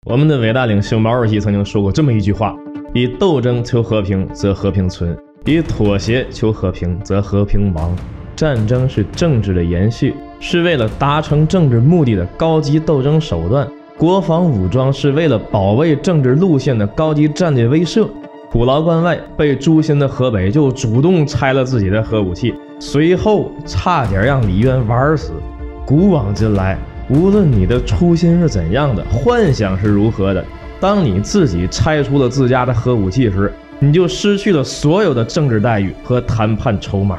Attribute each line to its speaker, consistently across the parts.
Speaker 1: 我们的伟大领袖毛主席曾经说过这么一句话：以斗争求和平，则和平存；以妥协求和平，则和平亡。战争是政治的延续，是为了达成政治目的的高级斗争手段；国防武装是为了保卫政治路线的高级战略威慑。虎牢关外被诛心的河北就主动拆了自己的核武器，随后差点让李渊玩死。古往今来，无论你的初心是怎样的，幻想是如何的，当你自己拆除了自家的核武器时，你就失去了所有的政治待遇和谈判筹码。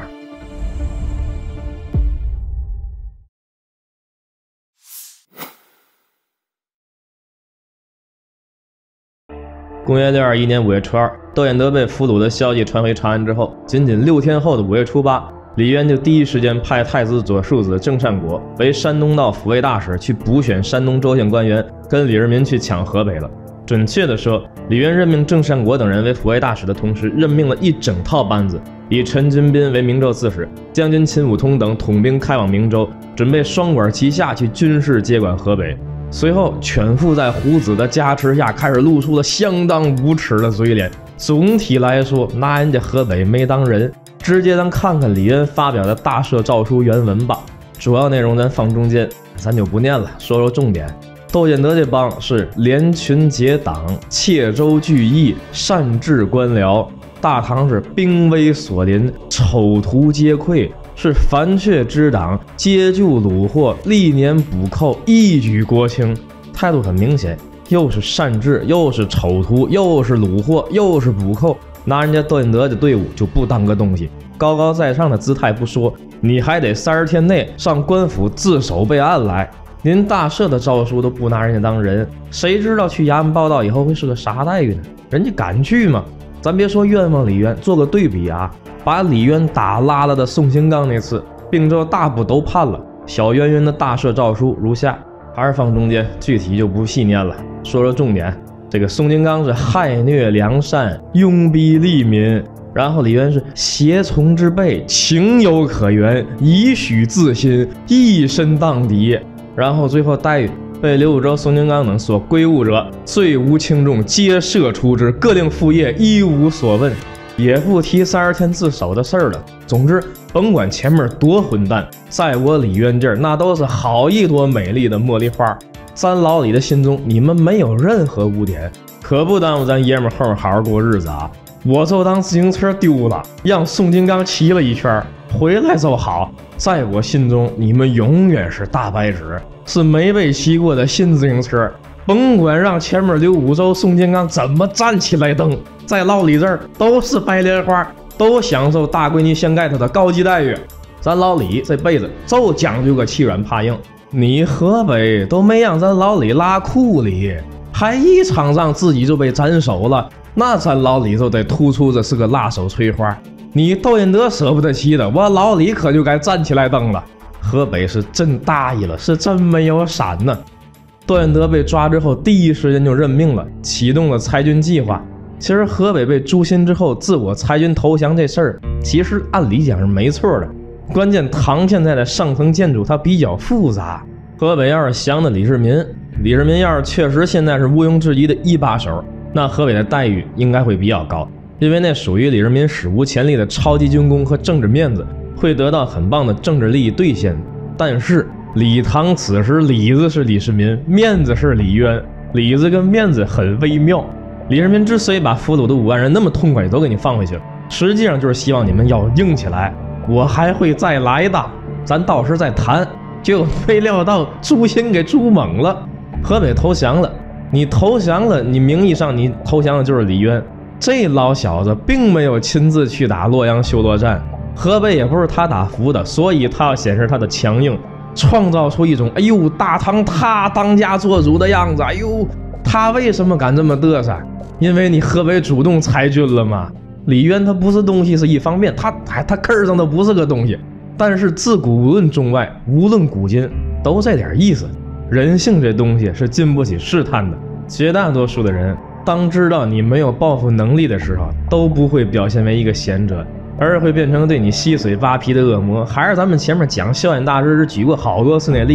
Speaker 1: 公元621年5月初2，窦彦德被俘虏的消息传回长安之后，仅仅6天后的5月初8，李渊就第一时间派太子左庶子郑善国为山东道抚慰大使，去补选山东州县官员，跟李世民去抢河北了。准确的说，李渊任命郑善国等人为抚慰大使的同时，任命了一整套班子，以陈君斌为明州刺史，将军秦武通等统兵开往明州，准备双管齐下去军事接管河北。随后犬父在胡子的加持下开始露出了相当无耻的嘴脸。总体来说，拿人家河北没当人。直接咱看看李渊发表的大赦诏书原文吧，主要内容咱放中间，咱就不念了，说说重点。窦彦德这帮是联群结党，窃州聚义，擅治官僚，大唐是兵危所临，丑途皆溃，是樊阙之党，皆救虏获，历年补寇，一举国清。态度很明显，又是擅治，又是丑途，又是虏获，又是补寇，拿人家窦彦德的队伍就不当个东西。高高在上的姿态不说，你还得30天内上官府自首备案来。您大赦的诏书都不拿人家当人，谁知道去衙门报道以后会是个啥待遇呢？人家敢去吗？咱别说冤枉李渊，做个对比啊，把李渊打拉了的宋兴刚那次，并州大部都判了，小渊渊的大赦诏书如下，还是放中间，具体就不细念了，说说重点。这个宋金刚是害虐良善，拥逼利民，然后李渊是胁从之辈，情有可原，以许自新，一身荡涤。然后最后待遇，被刘武周、宋金刚等所归误者，罪无轻重，皆赦除之，各令复业，一无所问。也不提30天自首的事儿了。总之，甭管前面多混蛋，在我李渊这儿，那都是好一朵美丽的茉莉花。咱老李的心中，你们没有任何污点，可不耽误咱爷们后面好好过日子啊！我就当自行车丢了，让宋金刚骑了一圈，回来就好。在我心中，你们永远是大白纸，是没被骑过的新自行车。甭管让前面刘武周、宋金刚怎么站起来蹬，在老李这儿都是白莲花，都享受大闺女掀盖头的高级待遇。咱老李这辈子就讲究个欺软怕硬，你河北都没让咱老李拉库里，还一场仗自己就被斩首了，那咱老李就得突出这是个辣手摧花。你窦彦德舍不得骑的，我老李可就该站起来蹬了。河北是真大意了，是真没有闪呢。窦彦德被抓之后，第一时间就任命了，启动了裁军计划。其实河北被诛心之后，自我裁军投降这事儿，其实按理讲是没错的。关键唐现在的上层建筑它比较复杂。河北要是降的李世民要是确实现在是毋庸置疑的一把手，那河北的待遇应该会比较高。因为那属于李世民史无前例的超级军功和政治面子，会得到很棒的政治利益兑现。但是李唐此时里子是李世民，面子是李渊，里子跟面子很微妙。李世民之所以把俘虏的5万人那么痛快都给你放回去了，实际上就是希望你们要硬起来，我还会再来的，咱到时再谈。就没料到诛心给诛猛了，河北投降了。你投降了，你名义上你投降的就是李渊，这老小子并没有亲自去打洛阳修罗战，河北也不是他打服的，所以他要显示他的强硬，创造出一种哎呦大唐他当家做主的样子。哎呦，他为什么敢这么嘚瑟？因为你河北主动裁军了嘛。李渊他不是东西是一方面，他根上都不是个东西。但是自古无论中外，无论古今，都这点意思。人性这东西是经不起试探的，绝大多数的人当知道你没有报复能力的时候，都不会表现为一个贤者，而会变成对你吸水扒皮的恶魔。还是咱们前面讲萧衍大师举过好多次那例子，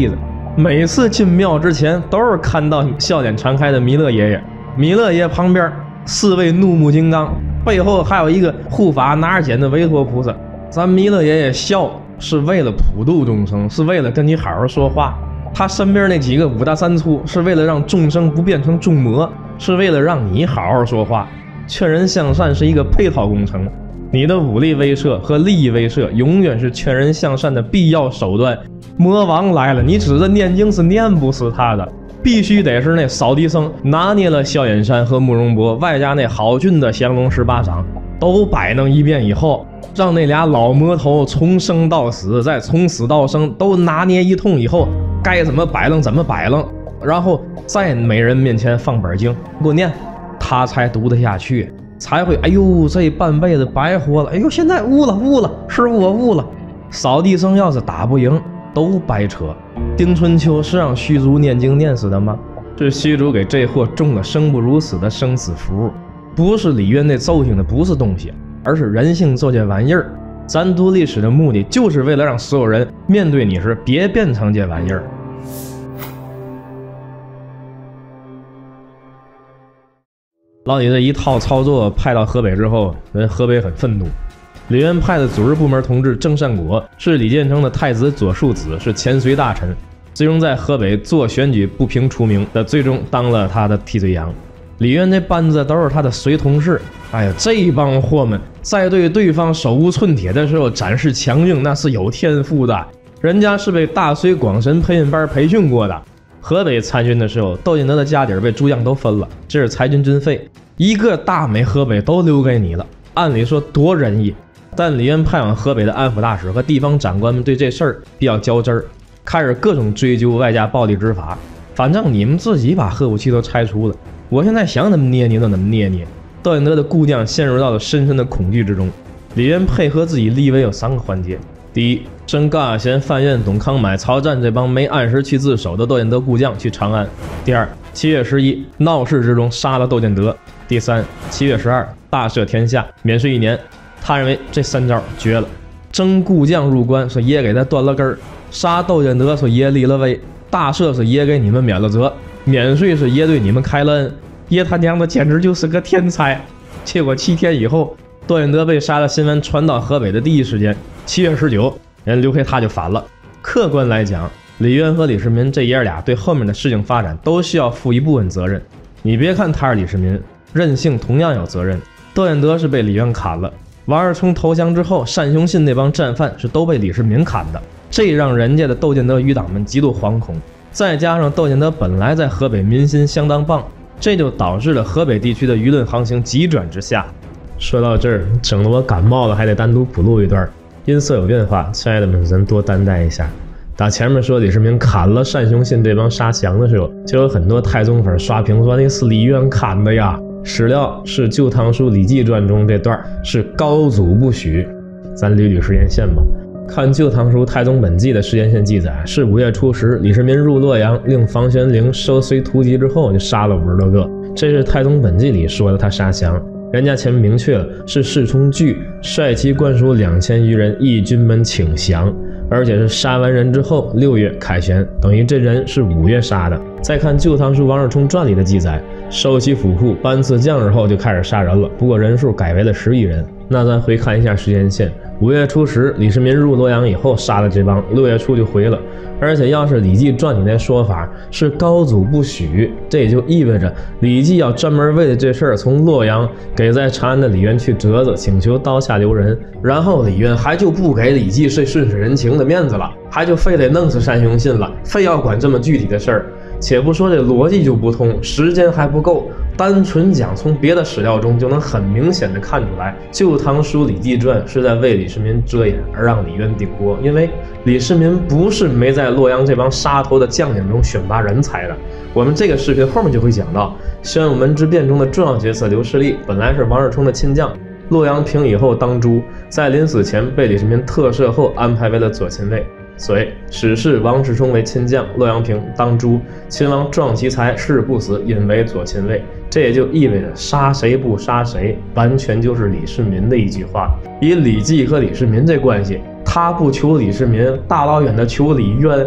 Speaker 1: 每次进庙之前都是看到笑脸常开的弥勒爷爷，弥勒爷旁边4位怒目金刚，背后还有一个护法拿着剑的韦陀菩萨。咱弥勒爷爷笑是为了普度众生，是为了跟你好好说话。他身边那几个5大3粗是为了让众生不变成众魔，是为了让你好好说话。劝人向善是一个配套工程，你的武力威慑和利益威慑永远是劝人向善的必要手段。魔王来了，你指着念经是念不死他的，必须得是那扫地僧拿捏了萧衍山和慕容博，外加那好俊的降龙18掌都摆弄一遍以后，让那俩老魔头从生到死再从死到生都拿捏一通以后，该怎么摆弄怎么摆弄，然后在每人面前放本经给我念，他才读得下去，才会哎呦这半辈子白活了，哎呦现在悟了，师傅我悟了。扫地僧要是打不赢都白扯。丁春秋是让虚竹念经念死的吗？是虚竹给这货中了生不如死的生死符。不是李渊那奏性的不是东西，而是人性做这玩意儿。咱读历史的目的就是为了让所有人面对你时别变成这玩意儿。老李这一套操作派到河北之后，人河北很愤怒。李渊派的组织部门同志郑善果是李建成的太子左庶子，是前隋大臣，最终在河北做选举不平出名的，最终当了他的替罪羊。李渊这班子都是他的隋同事，哎呀，这帮货们在对对方手无寸铁的时候展示强硬，那是有天赋的，人家是被大隋广神配音班培训过的。河北参军的时候，窦建德的家底被诸将都分了，这是裁军军费，一个大美河北都留给你了，按理说多仁义。但李渊派往河北的安抚大使和地方长官们对这事儿比较较真儿，开始各种追究外加暴力执法。反正你们自己把核武器都拆除了，我现在想怎么捏捏就怎么捏捏。窦建德的故将陷入到了深深的恐惧之中。李渊配合自己立威有3个环节：第一，征高亚贤、范彦、董康买、曹湛这帮没按时去自首的窦建德故将去长安；第二，7月11闹市之中杀了窦建德；第三，7月12大赦天下，免税1年。他认为这3招绝了：征故将入关，说爷给他断了根儿；杀窦建德，说爷立了威；大赦是爷给你们免了责；免税是爷对你们开了恩。爷他娘的简直就是个天才！结果7天以后，窦建德被杀的新闻传到河北的第一时间，7月19人刘培他就反了。客观来讲，李渊和李世民这爷俩对后面的事情发展都需要负一部分责任。你别看他是李世民，任性同样有责任。窦建德是被李渊砍了，王世充投降之后，单雄信那帮战犯是都被李世民砍的，这让人家的窦建德余党们极度惶恐。再加上窦建德本来在河北民心相当棒，这就导致了河北地区的舆论行情急转直下。说到这儿，整得我感冒了，还得单独补录一段，音色有变化，亲爱的们咱多担待一下。打前面说李世民砍了单雄信这帮杀降的时候，就有很多太宗粉刷屏说那是李渊砍的呀。史料是《旧唐书·礼记传》中这段是高祖不许，咱捋捋时间线吧。看《旧唐书·太宗本纪》的时间线记载，是5月初10，李世民入洛阳，令房玄龄收隋突击之后，就杀了50多个。这是《太宗本纪》里说的他杀降，人家前面明确了是世充据率其官属2000余人诣军门请降，而且是杀完人之后6月凯旋，等于这人是5月杀的。再看《旧唐书·王世充传》里的记载，收其府库，班次降日后就开始杀人了，不过人数改为了10亿人。那咱回看一下时间线，5月初10，李世民入洛阳以后杀了这帮，6月初就回了。而且要是《礼记传》里那说法是高祖不许，这也就意味着《礼记》要专门为了这事儿从洛阳给在长安的李渊去折子，请求刀下留人。然后李渊还就不给《礼记》是顺水人情的面子了，还就非得弄死单雄信了，非要管这么具体的事儿。且不说这逻辑就不通，时间还不够，单纯讲从别的史料中就能很明显的看出来，《旧唐书·礼记传》是在为李世民遮掩而让李渊顶锅，因为李世民不是没在洛阳这帮杀头的将领中选拔人才的。我们这个视频后面就会讲到，宣武门之变中的重要角色刘士立本来是王世充的亲将，洛阳平以后当诸，在临死前被李世民特赦后安排为了左亲卫。所以史事王世充为亲将，洛阳平当诸，秦王壮其才，誓不死，引为左亲卫。这也就意味着杀谁不杀谁，完全就是李世民的一句话。以李绩和李世民这关系，他不求李世民，大老远的求李渊，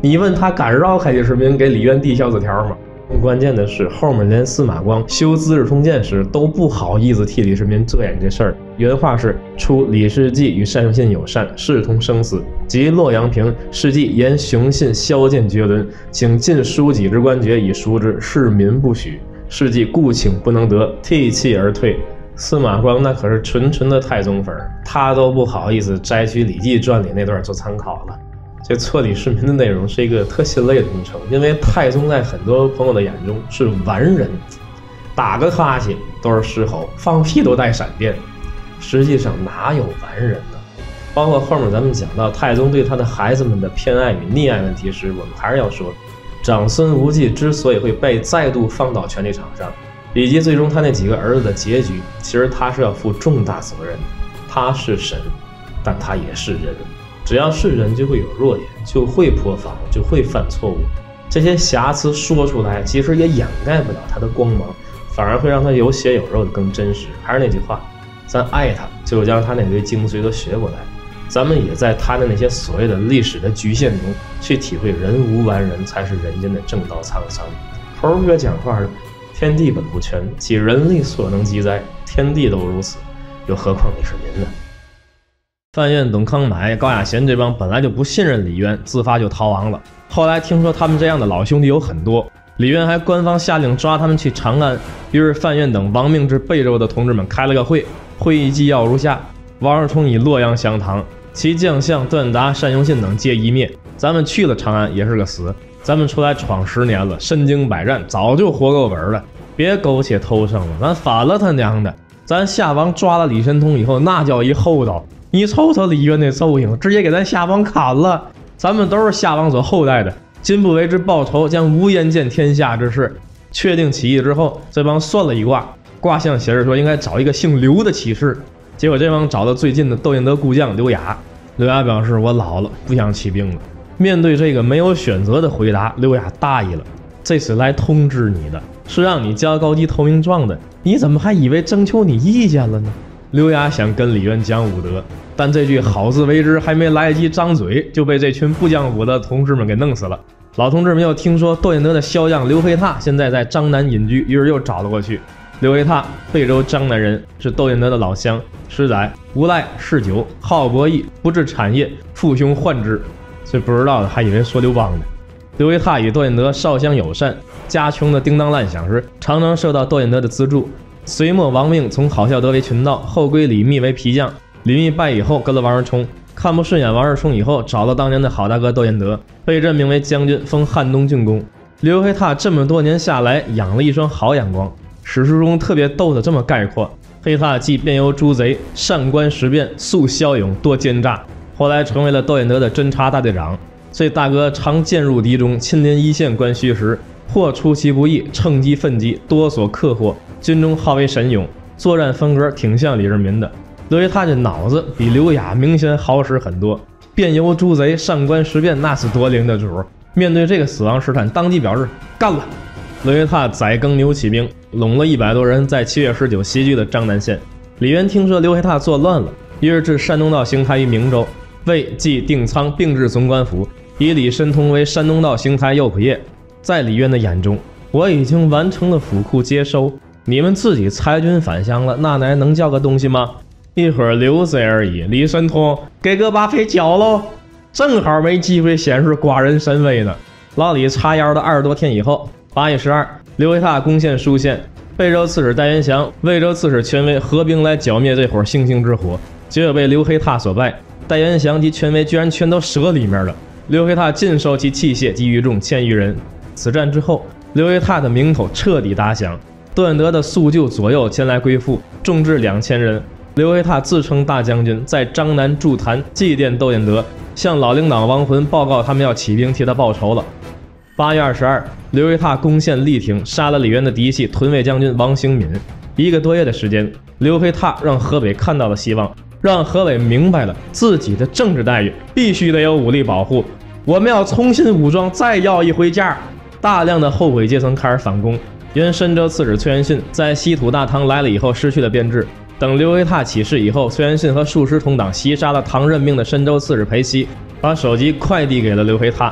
Speaker 1: 你问他敢绕开的市民给李渊递小纸条吗？更关键的是，后面连司马光修《资治通鉴》时都不好意思替李世民遮掩这事儿。原话是：初李世继与单雄信友善，视同生死。及洛阳平，世继言雄信削剑绝伦，请尽书己之官爵以赎之，市民不许。世继故请不能得，涕泣而退。司马光那可是纯纯的太宗粉，他都不好意思摘取《礼记传》里那段做参考了。这册李世民的内容是一个特心累的工程，因为太宗在很多朋友的眼中是完人，打个哈欠都是狮吼，放屁都带闪电，实际上哪有完人呢？包括后面咱们讲到太宗对他的孩子们的偏爱与溺爱问题时，我们还是要说，长孙无忌之所以会被再度放到权力场上，以及最终他那几个儿子的结局，其实他是要负重大责任。他是神，但他也是人。只要是人就会有弱点，就会破防，就会犯错误。这些瑕疵说出来其实也掩盖不了他的光芒，反而会让他有血有肉的更真实。还是那句话，咱爱他就将他那堆精髓都学过来，咱们也在他的那些所谓的历史的局限中去体会人无完人才是人间的正道沧桑。猴哥讲话的天地本不全，其人力所能及哉？天地都如此，又何况李世民呢？范晔、董康买、高雅贤这帮本来就不信任李渊，自发就逃亡了。后来听说他们这样的老兄弟有很多，李渊还官方下令抓他们去长安。于是范晔等亡命至贝州的同志们开了个会，会议纪要如下：王世充以洛阳降唐，其将相段达、单雄信等皆一灭。咱们去了长安也是个死，咱们出来闯10年了，身经百战，早就活够本了，别苟且偷生了，咱反了他娘的！咱夏王抓了李神通以后，那叫一厚道。你瞅瞅李渊那奏行，直接给咱夏王砍了。咱们都是夏王所后代的，今不为之报仇，将无颜见天下之事。确定起义之后，这帮算了一卦，卦象显示说应该找一个姓刘的起事。结果这帮找到最近的窦彦德故将刘雅。刘雅表示：我老了，不想起兵了。面对这个没有选择的回答，刘雅大意了。这次来通知你的，是让你交高级投名状的，你怎么还以为征求你意见了呢？刘雅想跟李渊讲武德，但这句好自为之还没来得及张嘴，就被这群不讲武的同志们给弄死了。老同志们又听说窦彦德的骁将刘黑闼现在在张南隐居，于是又找了过去。刘黑闼，贝州张南人，是窦彦德的老乡，实载无赖嗜酒，好博弈，不治产业，父兄患之。所以不知道的还以为说刘邦呢。刘黑闼与窦彦德少相友善，家穷的叮当乱响时，常常受到窦彦德的资助。隋末亡命，从郝孝德为群盗，后归李密为皮将。李密败以后，跟了王世充，看不顺眼王世充以后，找了当年的好大哥窦彦德，被任命为将军，封汉东郡公。刘黑闼这么多年下来，养了一双好眼光。史书中特别逗的这么概括：黑闼既遍游诸贼，善观时变，素骁勇，多奸诈。后来成为了窦彦德的侦察大队长。所以大哥常渐入敌中，亲临一线观虚实，或出其不意，趁机奋击，多所克获。军中号为神勇，作战风格挺像李世民的。刘黑闼这脑子比刘雅明显好使很多，遍游诸贼，善观时变，那是多灵的主。面对这个死亡试探，当即表示干了。刘黑闼宰耕牛起兵，拢了100多人，在7月19袭击了张南县。李渊听说刘黑闼作乱了，于是至山东道行台于明州，魏冀定仓并至总管府，以李神通为山东道行台右仆射。在李渊的眼中，我已经完成了府库接收，你们自己裁军返乡了，那能叫个东西吗？一会儿留贼而已。李神通给个把匪剿喽，正好没机会显示寡人神威呢。老李插腰的20多天以后，8月12，刘黑闼攻陷舒县，贝州刺史戴元祥、魏州刺史权威合兵来剿灭这伙星星之火，结果被刘黑闼所败。戴元祥及权威居然全都折里面了。刘黑闼尽收其器械及余众1000余人。此战之后，刘黑闼的名头彻底打响。窦彦德的宿旧左右前来归附，众至2000人。刘黑闼自称大将军，在张南筑坛祭奠窦彦德，向老领导亡魂报告他们要起兵替他报仇了。8月22，刘黑闼攻陷力挺，杀了李渊的嫡系屯卫将军王兴敏。1个多月的时间，刘黑闼让河北看到了希望，让河北明白了自己的政治待遇必须得有武力保护，我们要重新武装，再要一回家。大量的后悔阶层开始反攻。原深州刺史崔元信在西土大唐来了以后失去了编制，等刘黑闼起事以后，崔元信和数十同党袭杀了唐任命的深州刺史裴熙，把首级快递给了刘黑闼。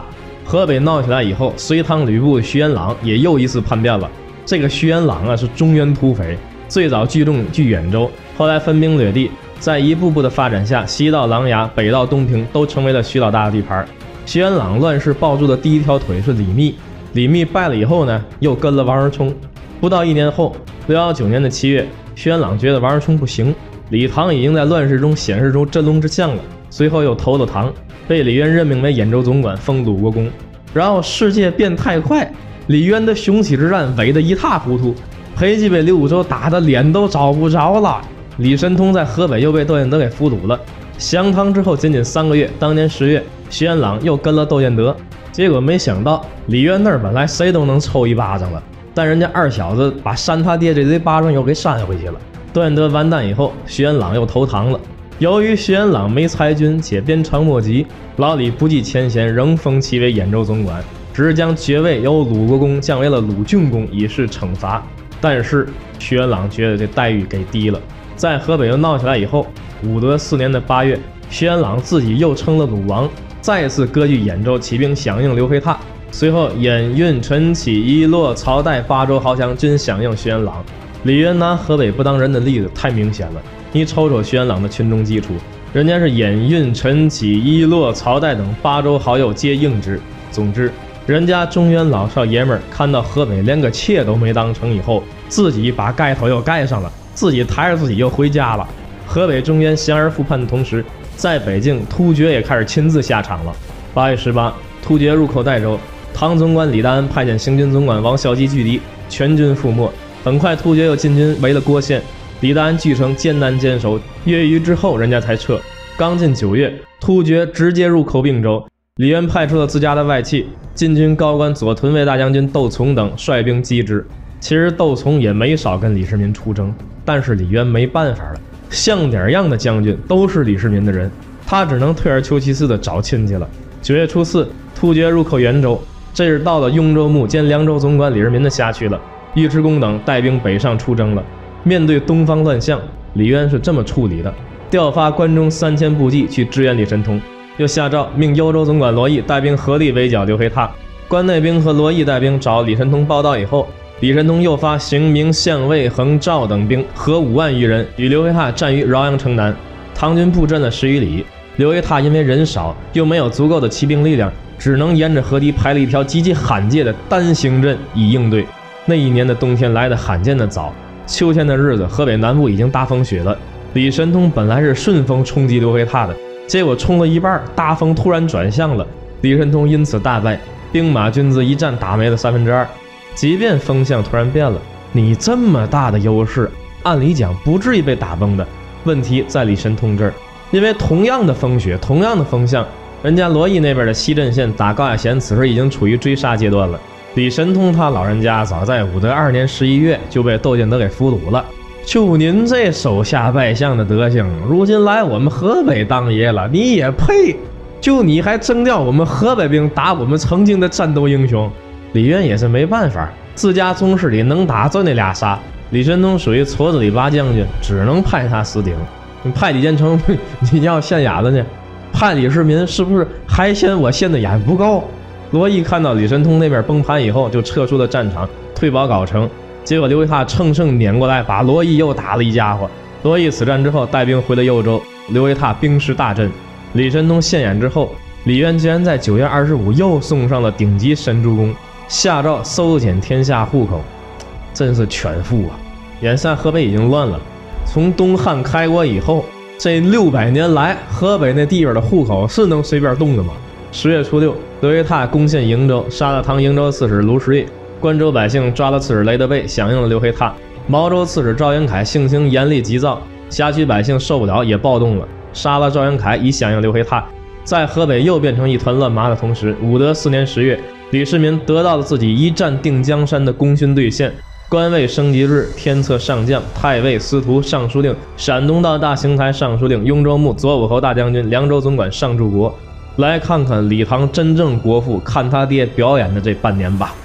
Speaker 1: 河北闹起来以后，隋唐吕布徐元朗也又一次叛变了。这个徐元朗啊是中原土匪，最早聚众据兖州，后来分兵掠地，在一步步的发展下，西到琅琊，北到东平，都成为了徐老大的地盘。徐元朗乱世抱住的第一条腿是李密，李密败了以后呢，又跟了王世充。不到1年后，619年的7月，徐元朗觉得王世充不行，李唐已经在乱世中显示出真龙之相了，随后又投了唐，被李渊任命为兖州总管，封鲁国公。然后世界变太快，李渊的雄起之战萎得一塌糊涂，裴寂被刘武周打得脸都找不着了。李神通在河北又被窦建德给俘虏了。降唐之后仅仅3个月，当年10月，徐元朗又跟了窦建德。结果没想到李渊那儿本来谁都能抽一巴掌了，但人家二小子把扇他爹这堆巴掌又给扇回去了。窦建德完蛋以后，徐元朗又投唐了。由于徐元朗没才军且鞭长莫及，老李不计前嫌，仍封其为兖州总管，只将爵位由鲁国公降为了鲁郡公，以示惩罚。但是徐元朗觉得这待遇给低了。在河北又闹起来以后，武德4年的8月，徐元朗自己又称了鲁王，再次割据兖州，起兵响应刘肥踏。随后兖运、陈起、伊洛、曹代8州豪强均响应徐元朗。李渊拿河北不当人的例子太明显了，你瞅瞅徐元朗的群众基础，人家是兖运、陈起、伊洛、曹代等8州好友皆应之。总之，人家中原老少爷们儿看到河北连个妾都没当成以后，自己把盖头又盖上了，自己抬着自己又回家了。河北中原降而复叛的同时，在北境突厥也开始亲自下场了。8月18，突厥入寇代州，唐总管李大恩派遣行军总管王孝基拒敌，全军覆没。很快突厥又进军围了郭县，李大恩据城艰难坚守，月余之后人家才撤。刚进9月，突厥直接入寇并州，李渊派出了自家的外戚，禁军高官左屯卫大将军窦从等率兵击之。其实窦从也没少跟李世民出征，但是李渊没办法了，像点样的将军都是李世民的人，他只能退而求其次的找亲戚了。9月初4，突厥入寇元州，这是到了雍州牧兼凉州总管李世民的辖区了。尉迟恭等带兵北上出征了。面对东方乱象，李渊是这么处理的：调发关中3000部骑去支援李神通，又下诏命幽州总管罗毅带兵合力围剿刘肥踏。关内兵和罗毅带兵找李神通报道以后，李神通又发邢明、相卫、横赵等兵合5万余人与刘肥踏战于饶阳城南。唐军布阵了10余里，刘肥踏因为人少又没有足够的骑兵力量，只能沿着河堤排了一条极其罕见的单行阵以应对。那一年的冬天来得罕见的早，秋天的日子，河北南部已经大风雪了。李神通本来是顺风冲击刘肥踏的，结果冲了一半，大风突然转向了，李神通因此大败，兵马军资一战打没了2/3。即便风向突然变了，你这么大的优势，按理讲不至于被打崩的。问题在李神通这儿，因为同样的风雪，同样的风向，人家罗毅那边的西镇县打高雅贤此时已经处于追杀阶段了。李神通他老人家早在武德2年11月就被窦建德给俘虏了。就您这手下败将的德行，如今来我们河北当爷了，你也配？就你还征调我们河北兵打我们曾经的战斗英雄？李渊也是没办法，自家宗室里能打就那俩仨。李神通属于矬子里拔将军，只能派他死顶。你派李建成，你要现眼了呢？派李世民是不是还嫌我现的眼不够？罗毅看到李神通那边崩盘以后，就撤出了战场，退保藁城。结果刘肥踏乘胜撵过来，把罗毅又打了一家伙。罗毅此战之后带兵回了右州，刘肥踏兵势大振。李神通现眼之后，李渊竟然在9月25又送上了顶级神助攻，下诏搜检天下户口，真是全副啊！眼下河北已经乱了，从东汉开国以后，这600年来，河北那地方的户口是能随便动的吗？10月初6，刘肥踏攻陷营州，杀了唐营州刺史卢时义。关州百姓抓了刺史雷德贝，响应了刘肥踏。毛州刺史赵元凯性情严厉急躁，辖区百姓受不了也暴动了，杀了赵元凯以响应刘肥踏。在河北又变成一团乱麻的同时，武德4年10月，李世民得到了自己一战定江山的功勋兑现，官位升级日，天策上将，太尉、司徒、尚书令，陕东道大行台尚书令，雍州牧、左武侯大将军，凉州总管上柱国。来看看李唐真正国父看他爹表演的这半年吧。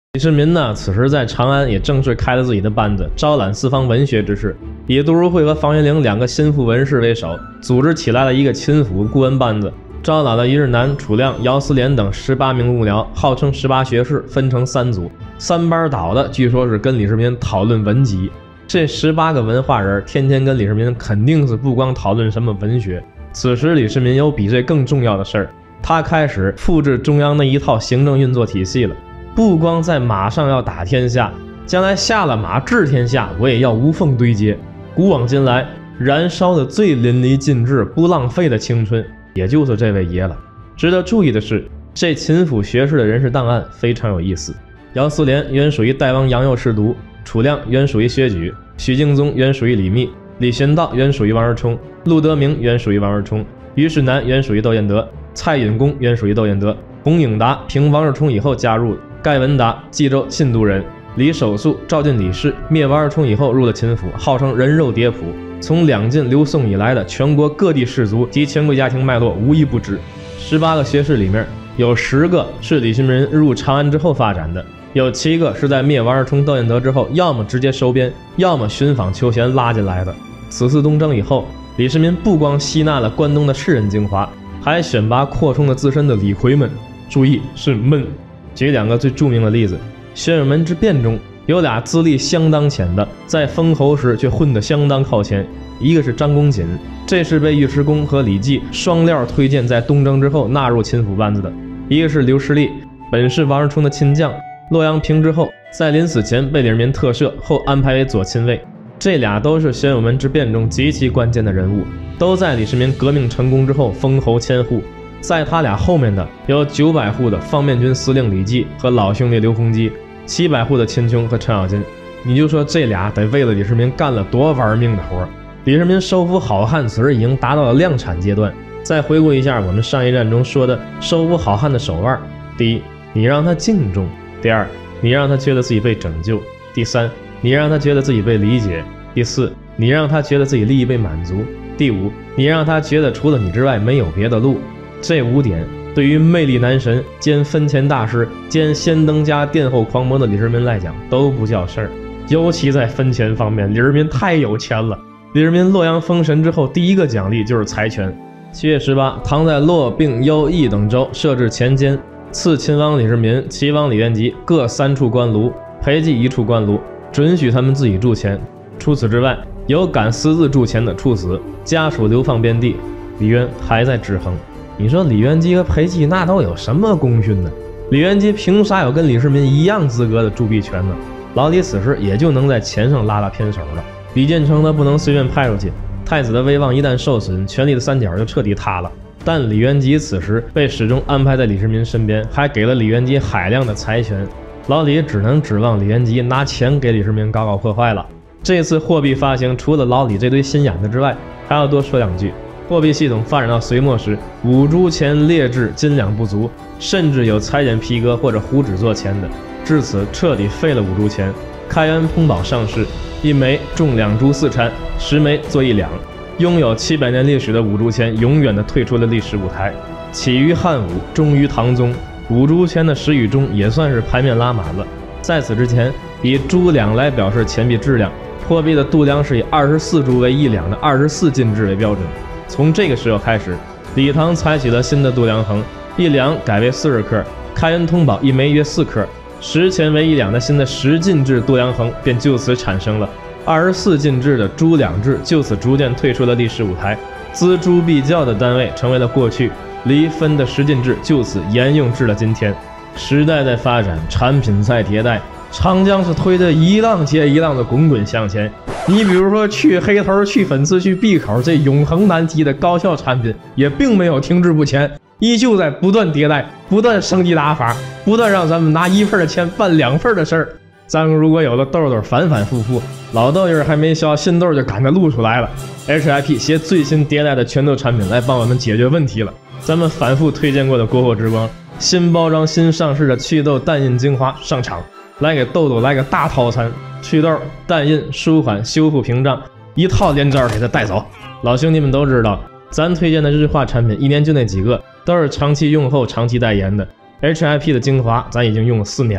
Speaker 1: 李世民呢，此时在长安也正式开了自己的班子，招揽四方文学之士，以杜如晦和房元龄2个心腹文士为首，组织起来了一个秦府顾问班子，招揽了一日南、楚亮、姚思廉等18名幕僚，号称18学士，分成3组，3班倒的，据说是跟李世民讨论文集。这18个文化人天天跟李世民肯定是不光讨论什么文学，此时李世民有比这更重要的事儿，他开始复制中央那一套行政运作体系了。不光在马上要打天下，将来下了马治天下，我也要无缝对接。古往今来，燃烧的最淋漓尽致、不浪费的青春，也就是这位爷了。值得注意的是，这秦府学士的人事档案非常有意思。姚思廉原属于代王杨右侍读，楚亮原属于薛举，许敬宗原属于李密，李玄道原属于王而冲，陆德明原属于王而冲，于世南原属于窦彦德，蔡允恭原属于窦彦德，洪颖达凭王而冲以后加入，盖文达冀州信都人，李守素赵进李氏灭王而冲以后入了秦府，号称人肉叠谱，从两晋刘宋以来的全国各地士族及权贵家庭脉络无一不知。18个学士里面有10个是李世民入长安之后发展的，有7个是在灭王而冲、窦彦德之后，要么直接收编，要么寻访求贤拉进来的。此次东征以后，李世民不光吸纳了关东的士人精华，还选拔扩充了自身的李逵们，注意是们。举2个最著名的例子，宣武门之变中有俩资历相当浅的，在封侯时却混得相当靠前，一个是张公瑾，这是被尉迟恭和李绩双料推荐在东征之后纳入秦府班子的；一个是刘师立，本是王而冲的亲将，洛阳平之后，在临死前被李世民特赦，后安排为左亲卫。这俩都是宣武门之变中极其关键的人物，都在李世民革命成功之后封侯迁户。在他俩后面的有900户的方面军司令李绩和老兄弟刘洪基，700户的秦琼和程咬金。你就说这俩得为了李世民干了多玩命的活。李世民收复好汉此时已经达到了量产阶段。再回顾一下我们上一战中说的收复好汉的手腕：第一，你让他敬重；第二，你让他觉得自己被拯救；第三，你让他觉得自己被理解；第四，你让他觉得自己利益被满足；第五，你让他觉得除了你之外没有别的路。这5点对于魅力男神兼分钱大师兼先登家殿后狂魔的李世民来讲都不叫事儿。尤其在分钱方面，李世民太有钱了。李世民洛阳封神之后，第一个奖励就是财权。7月18，唐在洛、并、幽、益等州设置前监，赐秦王李世民、齐王李元吉各3处官炉，裴寂1处官炉，准许他们自己铸钱。除此之外，有敢私自铸钱的处死，家属流放边地。李渊还在制衡。你说李元吉和裴寂那都有什么功勋呢？李元吉凭啥有跟李世民一样资格的铸币权呢？老李此时也就能在钱上拉偏手了。李建成他不能随便派出去，太子的威望一旦受损，权力的三角就彻底塌了。但李元吉此时被始终安排在李世民身边，还给了李元吉海量的财权，老李只能指望李元吉拿钱给李世民搞破坏了。这次货币发行，除了老李这堆心眼子之外，还要多说2句。货币系统发展到隋末时，5铢钱劣质，斤两不足，甚至有裁剪皮革或者糊纸做钱的。至此彻底废了5铢钱。开元通宝上市，1枚重2铢4掺，10枚做1两。拥有700年历史的5铢钱永远的退出了历史舞台。起于汉武，终于唐宗，5铢钱的始与终也算是牌面拉满了。在此之前，以铢两来表示钱币质量，货币的度量是以24铢为1两的24进制为标准。从这个时候开始，李唐采取了新的度量衡，1两改为40克，开元通宝1枚约4克，10钱为1两的新的10进制度量衡便就此产生了。24进制的铢两制就此逐渐退出了历史舞台，锱铢必较的单位成为了过去，离分的10进制就此沿用至了今天。时代在发展，产品在迭代，长江是推着一浪接一浪的滚滚向前。你比如说去黑头、去粉刺、去闭口这永恒难题的高效产品，也并没有停滞不前，依旧在不断迭代，不断升级打法，不断让咱们拿1份的钱办2份的事儿。咱们如果有了豆豆反反复复，老豆印还没消，新豆就赶着露出来了。HIP 携最新迭代的拳头产品来帮我们解决问题了。咱们反复推荐过的国货之光，新包装新上市的祛痘淡印精华上场，来给豆豆来个大套餐，祛痘、淡印、舒缓、修复屏障，一套连招给他带走。老兄弟们都知道，咱推荐的日化产品1年就那几个，都是长期用后长期代言的。HIP 的精华咱已经用了4年了，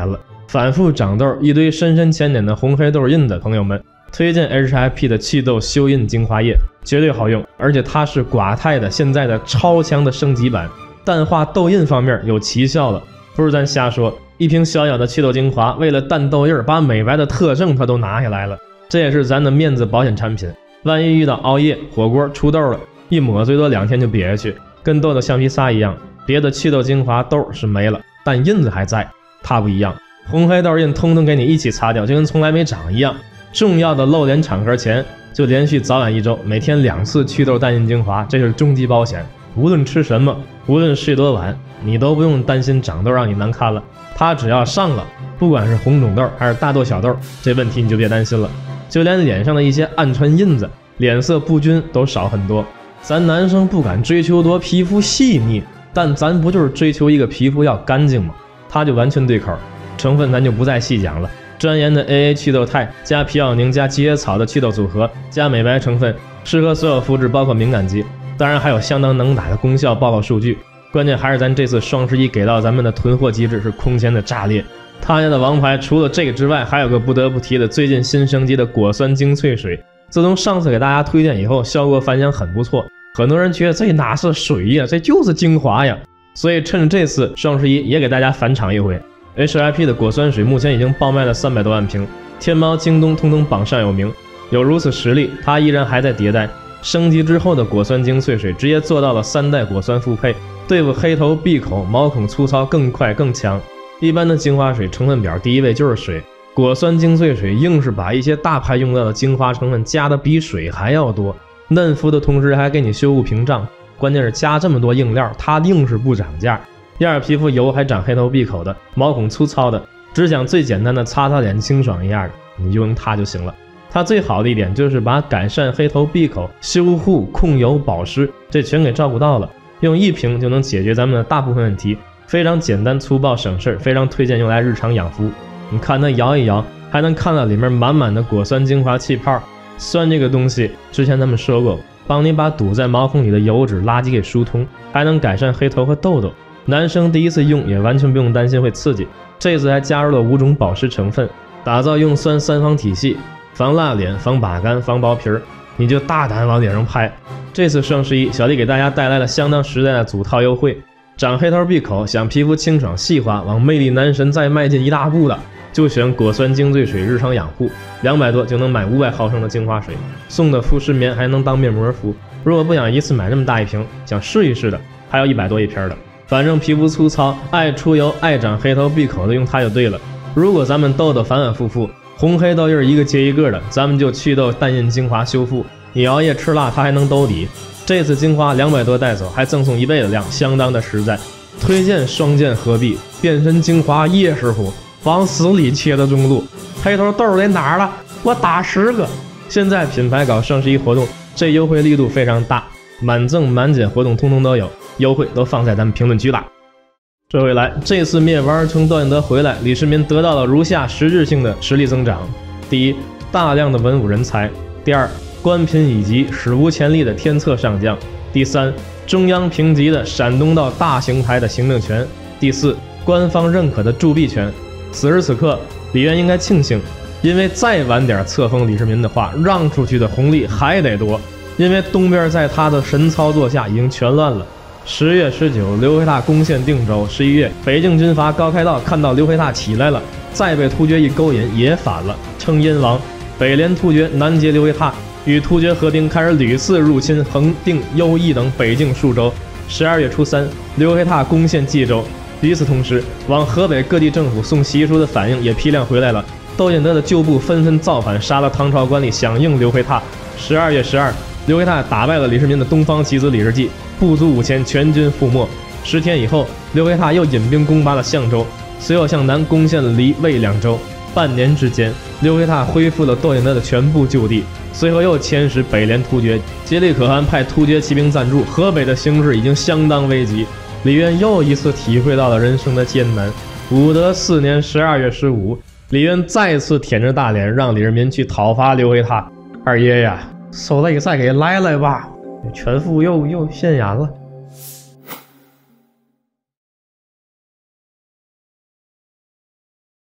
Speaker 1: 反复长痘、一堆深深浅浅的红黑痘印的朋友们，推荐 HIP 的祛痘修印精华液，绝对好用，而且它是寡肽的现在的超强的升级版，淡化痘印方面有奇效了。不是咱瞎说，一瓶小小的祛痘精华，为了淡痘印，把美白的特性它都拿下来了，这也是咱的面子保险产品。万一遇到熬夜、火锅出痘了，一抹最多2天就瘪下去，跟痘痘橡皮擦一样。别的祛痘精华痘是没了，但印子还在，它不一样。红黑痘印通通给你一起擦掉，就跟从来没长一样。重要的露脸场合前，就连续早晚1周，每天2次祛痘淡印精华，这是终极保险。无论吃什么，无论睡多晚，你都不用担心长痘让你难看了。它只要上了，不管是红肿痘还是大痘小痘，这问题你就别担心了。就连脸上的一些暗沉印子、脸色不均都少很多。咱男生不敢追求多皮肤细腻，但咱不就是追求一个皮肤要干净吗？它就完全对口。成分咱就不再细讲了，专研的 AA 祛痘肽加皮奥宁加吉野草的祛痘组合加美白成分，适合所有肤质，包括敏感肌。当然还有相当能打的功效报告数据。关键还是咱这次双11给到咱们的囤货机制是空前的炸裂。他家的王牌除了这个之外，还有个不得不提的最近新升级的果酸精萃水。自从上次给大家推荐以后，效果反响很不错，很多人觉得这哪是水呀，这就是精华呀。所以趁着这次双11也给大家返场一回。HIP 的果酸水目前已经爆卖了300多万瓶，天猫、京东通通榜上有名。有如此实力，它依然还在迭代。升级之后的果酸精萃水直接做到了3代果酸复配，对付黑头、闭口、毛孔粗糙更快更强。一般的精华水成分表第一位就是水，果酸精萃水硬是把一些大牌用到的精华成分加的比水还要多，嫩肤的同时还给你修护屏障。关键是加这么多硬料，它硬是不涨价。要是皮肤油还长黑头闭口的，毛孔粗糙的，只想最简单的擦擦脸清爽一样的，你就用它就行了。它最好的一点就是把改善黑头闭口、修护、控油、保湿这全给照顾到了，用1瓶就能解决咱们的大部分问题，非常简单粗暴省事，非常推荐用来日常养肤。你看它摇一摇，还能看到里面满满的果酸精华气泡。酸这个东西之前咱们说过，帮你把堵在毛孔里的油脂垃圾给疏通，还能改善黑头和痘痘。男生第一次用也完全不用担心会刺激，这次还加入了5种保湿成分，打造用酸3方体系，防蜡脸、防把干、防薄皮儿，你就大胆往脸上拍。这次双11，小弟给大家带来了相当实在的组套优惠，长黑头闭口，想皮肤清爽细滑，往魅力男神再迈进一大步的，就选果酸精萃水日常养护，200多就能买500毫升的精华水，送的敷湿棉还能当面膜敷。如果不想一次买这么大一瓶，想试一试的，还有100多一瓶的。反正皮肤粗糙、爱出油、爱长黑头闭口的，用它就对了。如果咱们痘痘反反复复，红黑痘印一个接一个的，咱们就祛痘淡印精华修复。你熬夜吃辣，它还能兜底。这次精华200多带走，还赠送1倍的量，相当的实在。推荐双剑合璧，变身精华叶师傅往死里切的中路。黑头痘在哪儿了？我打10个。现在品牌搞双11活动，这优惠力度非常大，满赠满减活动通通都有，优惠都放在咱们评论区了。这回来，这次灭亡而成窦燕德回来，李世民得到了如下实质性的实力增长：第一，大量的文武人才；第二，官品以及史无前例的天策上将；第三，中央评级的陕东道大邢台的行政权；第四，官方认可的铸币权。此时此刻，李渊应该庆幸，因为再晚点册封李世民的话，让出去的红利还得多，因为东边在他的神操作下已经全乱了。10月19，刘黑闼攻陷定州。11月，北境军阀高开道看到刘黑闼起来了，再被突厥一勾引也反了，称燕王。北联突厥南结刘黑闼，与突厥合兵，开始屡次入侵恒定、右翼等北境数州。12月初3，刘黑闼攻陷冀州。与此同时，往河北各地政府送习书的反应也批量回来了，窦燕德的旧部纷纷造反，杀了唐朝官吏，响应刘黑闼。12月12，刘黑闼打败了李世民的东方棋子李世绩，不足5千，全军覆没。10天以后，刘黑闼又引兵攻拔了象州，随后向南攻陷了黎、魏两州。半年之间，刘黑闼恢复了窦燕德的全部旧地，随后又遣使北联突厥，竭力可汗派突厥骑兵赞助，河北的形势已经相当危急。李渊又一次体会到了人生的艰难。武德4年12月15，李渊再次舔着大脸让李世民去讨伐刘黑闼。二爷呀，手雷再给来来吧，全副又现眼了。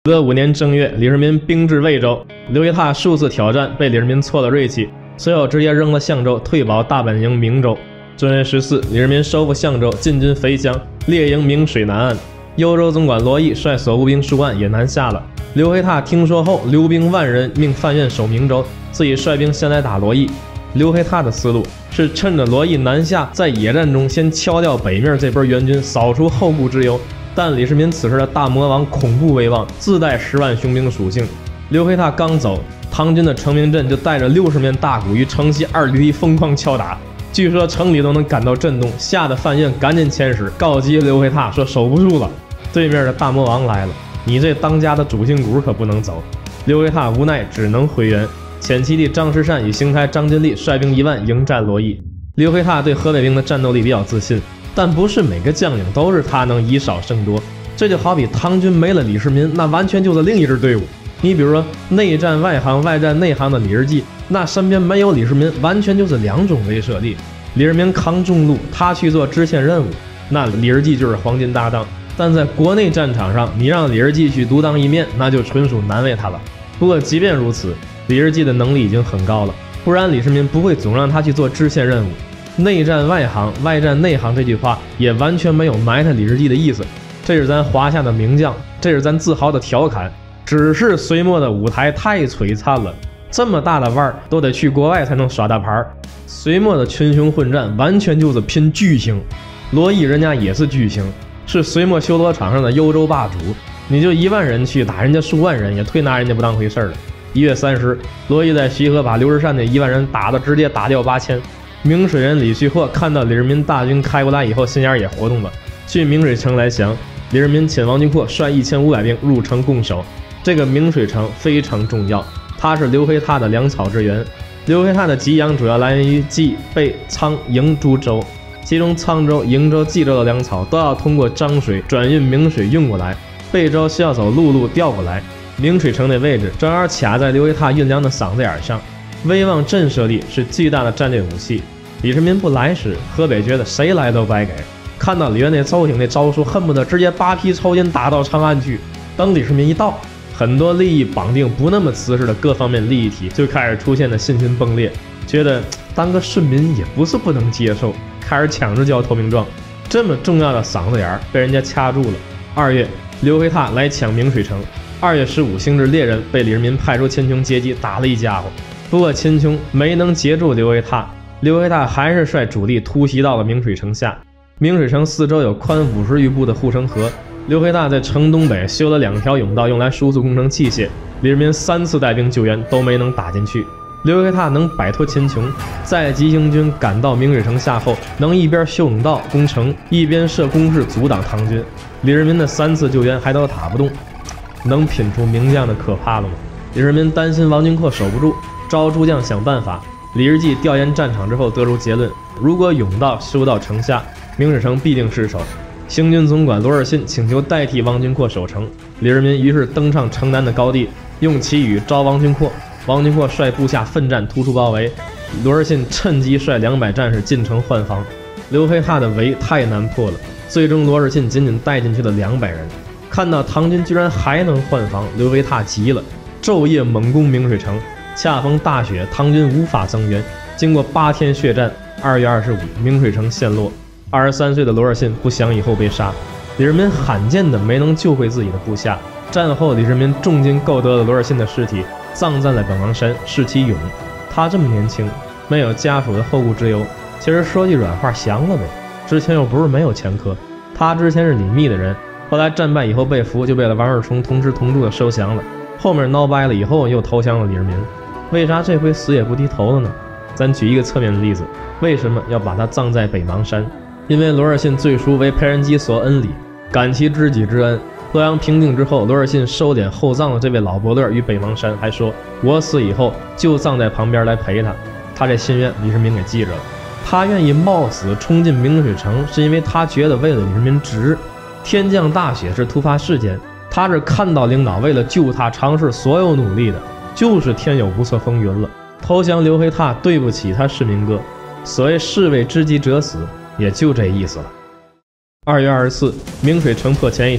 Speaker 1: 德5年正月，李世民兵至魏州，刘黑闼数次挑战，被李世民挫了锐气，随后直接扔了相州，退保大本营明州。正月14，李世民收复相州，进军肥乡，列营明水南岸。幽州总管罗毅率所部兵数万也南下了。刘黑闼听说后，留兵10000人，命范愿守明州，自己率兵先来打罗毅。刘黑闼的思路是趁着罗毅南下，在野战中先敲掉北面这波援军，扫除后顾之忧。但李世民此时的大魔王恐怖威望，自带10万雄兵属性。刘黑闼刚走，唐军的成名阵就带着60面大鼓于城西2里地疯狂敲打，据说城里都能感到震动，吓得范愿赶紧遣使告急刘黑闼说守不住了，对面的大魔王来了，你这当家的主心骨可不能走。刘黑闼无奈只能回援。前期的张世善与邢台张金丽率兵1万迎战罗毅。刘黑闼对河北兵的战斗力比较自信，但不是每个将领都是他能以少胜多。这就好比唐军没了李世民，那完全就是另一支队伍。你比如说内战外行，外战内行的李世济，那身边没有李世民，完全就是2种威慑力。李世民扛重路，他去做支线任务，那李世济就是黄金搭档。但在国内战场上，你让李世济去独当一面，那就纯属难为他了。不过即便如此，李世济的能力已经很高了，不然李世民不会总让他去做支线任务。内战外行，外战内行这句话也完全没有埋汰李世济的意思，这是咱华夏的名将，这是咱自豪的调侃。只是隋末的舞台太璀璨了，这么大的腕儿都得去国外才能耍大牌。隋末的群雄混战完全就是拼巨星，罗毅人家也是巨星，是隋末修罗场上的幽州霸主，你就1万人去打人家数万人，也忒拿人家不当回事了。1月30，罗毅在徐河把刘世善那1万人打得直接打掉8000。明水人李旭霍看到李世民大军开过来以后，心眼也活动了，去明水城来降。李世民遣王君阔率1500兵入城攻守。这个明水城非常重要，它是刘黑闼的粮草之源。刘黑闼的给养主要来源于冀、备、沧、营诸州，其中沧州、营州、冀州的粮草都要通过漳水转运明水运过来，备州需要走陆路调过来。明水城的位置正好卡在刘黑闼运粮的嗓子眼上，威望震慑力是巨大的战略武器。李世民不来时，河北觉得谁来都白给，看到李渊那邹挺那招数，恨不得直接8匹抽筋打到长安去。等李世民一到，很多利益绑定不那么瓷实的各方面利益体就开始出现的信心崩裂，觉得当个顺民也不是不能接受，开始抢着交投名状。这么重要的嗓子眼被人家掐住了。2月，刘黑闼来抢明水城。2月15，兴致猎人被李世民派出秦琼截击，打了一家伙。不过秦琼没能截住刘黑闼，刘黑闼还是率主力突袭到了明水城下。明水城四周有宽50余步的护城河，刘黑闼在城东北修了2条甬道，用来输送工程器械。李世民3次带兵救援都没能打进去。刘黑闼能摆脱秦琼，在急行军赶到明水城下后，能一边修甬道攻城，一边设工事阻挡唐军。李世民的3次救援还都打不动，能品出名将的可怕了吗？李世民担心王君阔守不住，招诸将想办法。李世济调研战场之后得出结论，如果甬道修到城下，明水城必定失守。行军总管罗尔信请求代替王君阔守城，李世民于是登上城南的高地，用其语招王君阔。王君阔率部下奋战突出包围，罗尔信趁机率200战士进城换防。刘黑闼的围太难破了，最终罗尔信仅仅带进去了200人。看到唐军居然还能换防，刘黑闼急了，昼夜猛攻明水城。恰逢大雪，唐军无法增援，经过8天血战，2月25，明水城陷落。23岁的罗尔信不降以后被杀，李世民罕见的没能救回自己的部下。战后，李世民重金购得了罗尔信的尸体，葬在了本王山，视其俑。他这么年轻，没有家属的后顾之忧，其实说句软话，降了呗。之前又不是没有前科，他之前是李密的人，后来战败以后被俘，就被了王世充同吃同住的收降了。后面闹掰了以后，又投降了李世民。为啥这回死也不低头了呢？咱举一个侧面的例子，为什么要把他葬在北邙山？因为罗尔信最初为裴仁基所恩礼，感其知己之恩。洛阳平定之后，罗尔信收敛厚葬了这位老伯乐于北邙山，还说我死以后就葬在旁边来陪他。他这心愿李世民给记着了。他愿意冒死冲进明水城，是因为他觉得为了李世民值。天降大雪是突发事件，他是看到领导为了救他尝试所有努力的，就是天有不测风云了。投降刘黑闼对不起他是民哥，所谓士为知己者死，也就这意思了。2月24，明水城破前一天，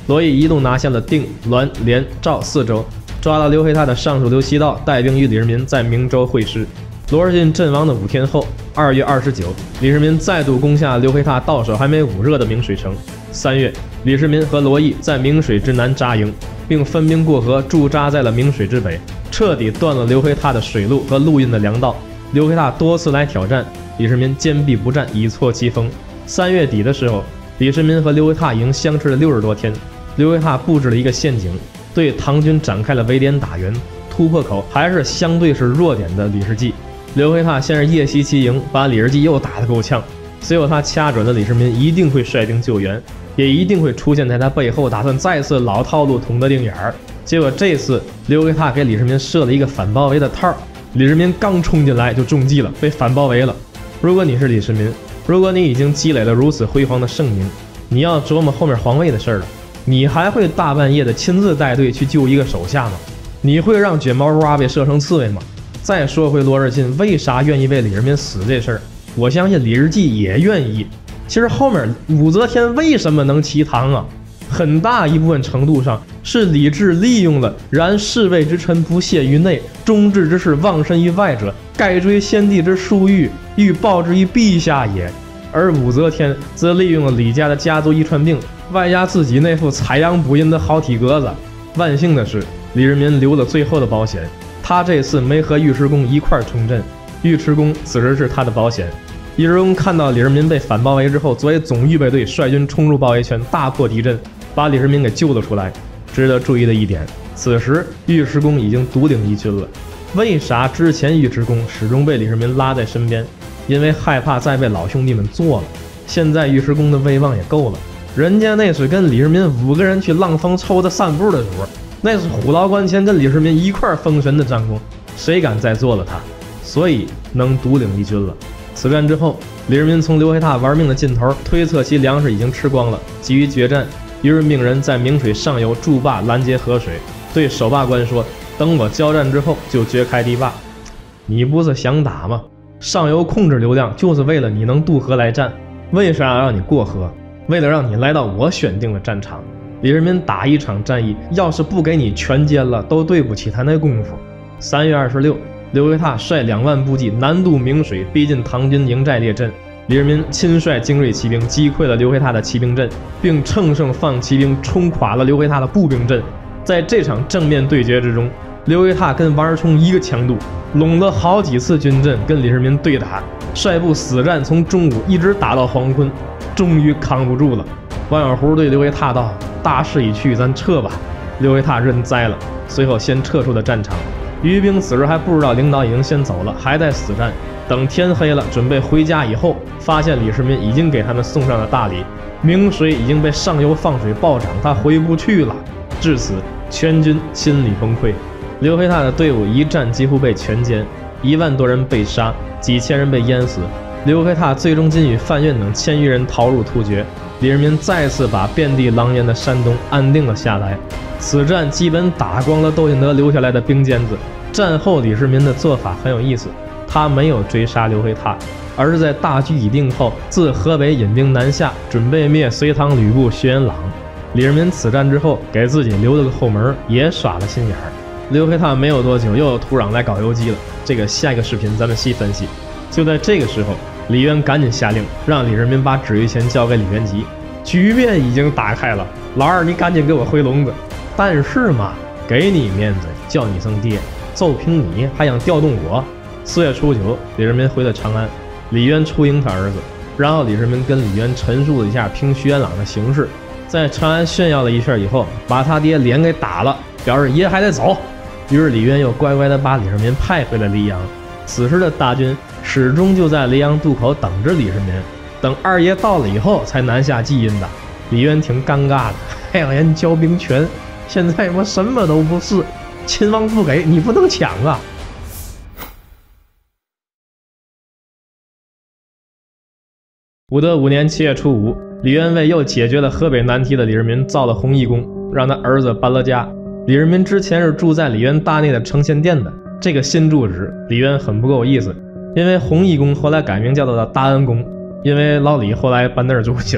Speaker 1: 罗毅一度拿下了定、滦、连、赵4州，抓了刘黑闼的尚书刘希道，带兵与李世民在明州会师。罗士沁阵亡的5天后，2月29，李世民再度攻下刘黑闼到手还没捂热的明水城。3月，李世民和罗毅在明水之南扎营，并分兵过河，驻扎在了明水之北，彻底断了刘黑闼的水路和陆运的粮道。刘黑闼多次来挑战，李世民坚壁不战，以挫其锋。3月底的时候，李世民和刘黑闼已经相持了60多天。刘黑闼布置了一个陷阱，对唐军展开了围点打援，突破口还是相对是弱点的李世济。刘黑闼先是夜袭其营，把李世济又打得够呛。随后他掐准了李世民一定会率兵救援，也一定会出现在他背后，打算再次老套路捅他腚眼儿。结果这次刘黑闼给李世民设了一个反包围的套，李世民刚冲进来就中计了，被反包围了。如果你是李世民，如果你已经积累了如此辉煌的盛名，你要琢磨后面皇位的事儿了，你还会大半夜的亲自带队去救一个手下吗？你会让卷毛蛙被射成刺猬吗？再说回罗士沁为啥愿意为李世民死这事儿，我相信李世济也愿意。其实后面武则天为什么能齐唐啊？很大一部分程度上是李治利用了然侍卫之臣不懈于内，忠志之士忘身于外者，盖追先帝之殊遇，欲报之于陛下也。而武则天则利用了李家的家族遗传病，外加自己那副采阳补阴的好体格子。万幸的是，李世民留了最后的保险，他这次没和尉迟恭一块冲阵，尉迟恭此时是他的保险。尉迟恭看到李世民被反包围之后，作为总预备队率军冲入包围圈，大破敌阵，把李世民给救了出来。值得注意的一点，此时尉迟恭已经独领一军了。为啥之前尉迟恭始终被李世民拉在身边？因为害怕再被老兄弟们做了。现在尉迟恭的威望也够了，人家那是跟李世民5个人去浪峰抽的散步的时候，那是虎牢关前跟李世民一块封神的战功，谁敢再做了他？所以能独领一军了。此战之后，李世民从刘黑闼玩命的劲头推测其粮食已经吃光了，急于决战，于是命人在明水上游筑坝拦截河水，对守坝官说：“等我交战之后就掘开堤坝。”你不是想打吗？上游控制流量就是为了你能渡河来战，为啥要让你过河？为了让你来到我选定的战场。李世民打一场战役，要是不给你全歼了，都对不起他那功夫。3月26，刘黑闼率2万部骑南渡明水，逼近唐军营寨列阵。李世民亲率精锐骑兵击溃了刘黑闼的骑兵阵，并乘胜放骑兵冲垮了刘黑闼的步兵阵。在这场正面对决之中，刘黑闼跟王世充一个强度，拢了好几次军阵跟李世民对打，率部死战，从中午一直打到黄昏，终于扛不住了。王小胡对刘黑闼道：“大势已去，咱撤吧。”刘黑闼认栽了，随后先撤出了战场。余兵此时还不知道领导已经先走了，还在死战。等天黑了，准备回家以后，发现李世民已经给他们送上了大礼，明水已经被上游放水暴涨，他回不去了。至此，全军心理崩溃。刘黑闼的队伍一战几乎被全歼，1万多人被杀，几千人被淹死。刘黑闼最终仅与范愠等1000余人逃入突厥。李世民再次把遍地狼烟的山东安定了下来。此战基本打光了窦建德留下来的兵尖子。战后李世民的做法很有意思，他没有追杀刘黑闼，而是在大局已定后，自河北引兵南下，准备灭隋唐吕布薛元朗。李世民此战之后给自己留了个后门，也耍了心眼儿。刘黑闼没有多久又有土壤来搞游击了，这个下一个视频咱们细分析。就在这个时候，李渊赶紧下令让李世民把止御权交给李元吉，局面已经打开了，老二你赶紧给我回笼子。但是嘛，给你面子叫你声爹，就凭你还想调动我？4月初9，李世民回了长安，李渊出迎他儿子，然后李世民跟李渊陈述了一下平徐元朗的形势，在长安炫耀了一圈以后，把他爹脸给打了，表示爷还得走。于是李渊又乖乖地把李世民派回了黎阳。此时的大军始终就在黎阳渡口等着李世民，等二爷到了以后才南下济阴的。李渊挺尴尬的，还让人交兵权，现在我什么都不是，亲王不给你不能抢啊。武德5年7月初5，李渊为又解决了河北难题的李世民造了弘义宫，让他儿子搬了家。李世民之前是住在李渊大内的承贤殿的，这个新住址李渊很不够意思，因为弘义宫后来改名叫做大安宫，因为老李后来搬那儿住去了。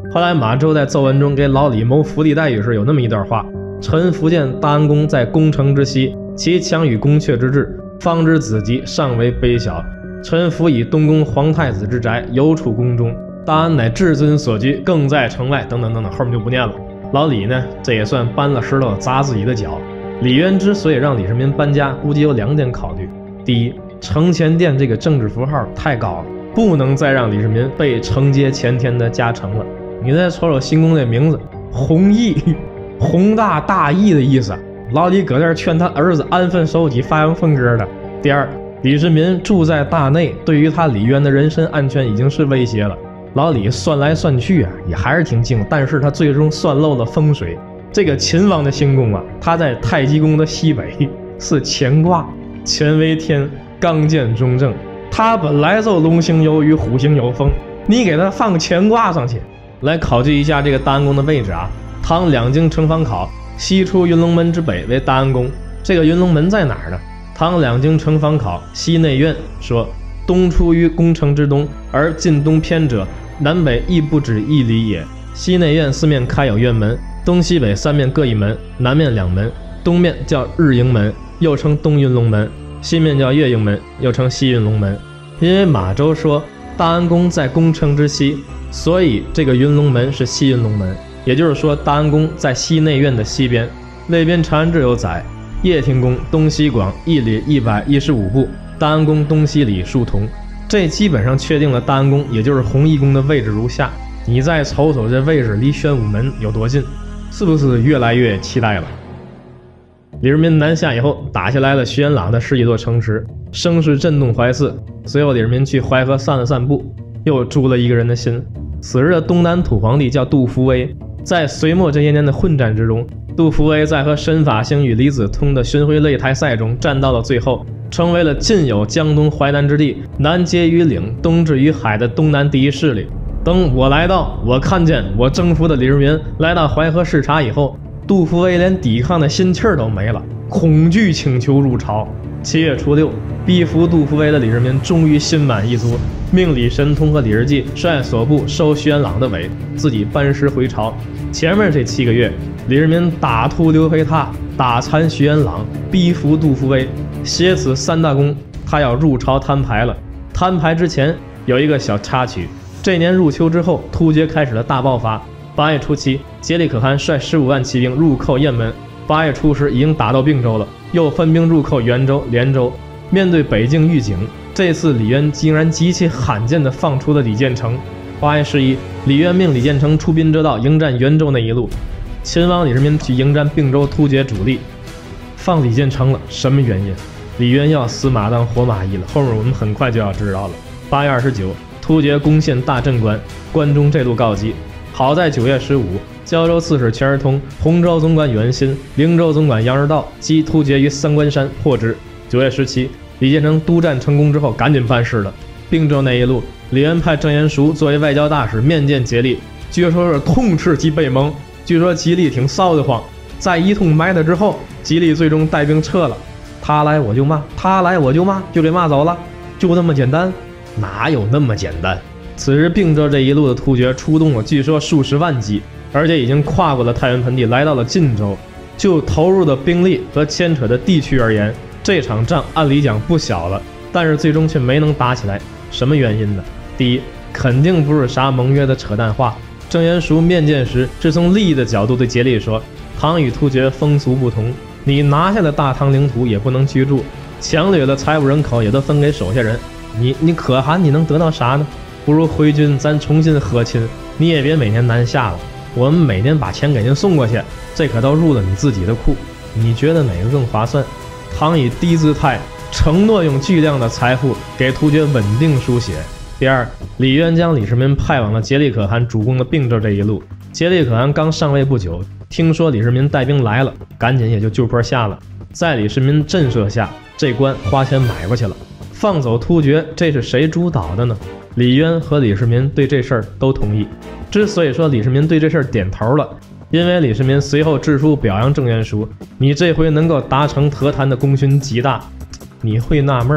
Speaker 1: 后来马周在奏文中给老李谋福利待遇时有那么一段话：臣福建大安宫在攻城之西，其强与宫阙之志，方知子疾尚为卑小。臣服以东宫皇太子之宅，游处宫中，大安乃至尊所居，更在城外，等等等等，后面就不念了。老李呢，这也算搬了石头砸自己的脚。李渊之所以让李世民搬家，估计有2点考虑：第一，承乾殿这个政治符号太高了，不能再让李世民被承接前天的加成了。你再瞅瞅新宫这名字，弘毅，宏大大义的意思。老李搁这儿劝他儿子安分守己、发扬风格的。第二，李世民住在大内，对于他李渊的人身安全已经是威胁了。老李算来算去啊，也还是挺精，但是他最终算漏了风水。这个秦王的行宫啊，他在太极宫的西北，是乾卦，乾为天，刚健中正。他本来就龙行有雨，虎行有风，你给他放乾卦上去。来考据一下这个大安宫的位置啊，唐两京城防考，西出云龙门之北为大安宫。这个云龙门在哪儿呢？唐两京城防考西内院说，东出于宫城之东，而近东偏者，南北亦不止1里也。西内院4面开有院门，东西北3面各一门，南面2门，东面叫日营门，又称东云龙门，西面叫月营门，又称西云龙门。因为马周说大安宫在宫城之西，所以这个云龙门是西云龙门，也就是说大安宫在西内院的西边。内边长安志有载，掖庭宫东西广1里115步，大安宫东西里数同。这基本上确定了大安宫也就是弘毅宫的位置如下。你再瞅瞅这位置离宣武门有多近，是不是越来越期待了？李世民南下以后，打下来了徐元朗的10几座城池，声势震动淮泗。随后李世民去淮河散了散步，又诛了一个人的心。此时的东南土皇帝叫杜伏威。在隋末这些年的混战之中，杜伏威在和申法兴与李子通的巡回擂台赛中战到了最后，成为了晋有江东淮南之地，南接于岭，东至于海的东南第一势力。等我来到，我看见我征服的李世民来到淮河视察以后，杜伏威连抵抗的心气儿都没了，恐惧请求入朝。7月初6，逼服杜伏威的李世民终于心满意足，命李神通和李世济率所部收徐元朗的尾，自己班师回朝。前面这7个月，李世民打屠刘培塔，打残徐元朗，逼服杜伏威，挟此3大功，他要入朝摊牌了。摊牌之前有一个小插曲，这年入秋之后，突厥开始了大爆发。8月初7，颉利可汗率15万骑兵入寇雁门。8月初10已经打到并州了，又分兵入寇元州、连州。面对北境预警，这次李渊竟然极其罕见地放出了李建成。8月11，李渊命李建成出滨遮道迎战元州那一路。秦王李世民去迎战并州突厥主力，放李建成了，什么原因？李渊要死马当活马医了，后面我们很快就要知道了。8月29，突厥攻陷大镇关，关中这路告急。好在9月15，胶州刺史全日通、洪州总管袁新、灵州总管杨日道击突厥于三关山，破之。9月17，李建成督战成功之后，赶紧办事了。并州那一路，李渊派郑彦书作为外交大使面见颉利，据说是痛斥其背蒙。据说颉利挺臊得慌，在一通埋汰之后，颉利最终带兵撤了。他来我就骂，他来我就骂，就给骂走了，就那么简单？哪有那么简单？此时并州这一路的突厥出动了，据说数十万级，而且已经跨过了太原盆地，来到了晋州。就投入的兵力和牵扯的地区而言，这场仗按理讲不小了，但是最终却没能打起来。什么原因呢？第一，肯定不是啥盟约的扯淡话。郑彦书面见时是从利益的角度对颉利说，唐与突厥风俗不同，你拿下了大唐领土也不能居住，抢掠的财物人口也都分给手下人，你可汗你能得到啥呢？不如回军咱重新和亲，你也别每年南下了，我们每年把钱给您送过去，这可都入了你自己的库，你觉得哪个更划算？唐以低姿态承诺用巨量的财富给突厥稳定输血。第二，李渊将李世民派往了颉利可汗主攻的并州这一路。颉利可汗刚上位不久，听说李世民带兵来了，赶紧也就就坡下了。在李世民震慑下，这关花钱买过去了。放走突厥，这是谁主导的呢？李渊和李世民对这事儿都同意。之所以说李世民对这事儿点头了，因为李世民随后致书表扬郑彦书，你这回能够达成和谈的功勋极大。你会纳闷儿，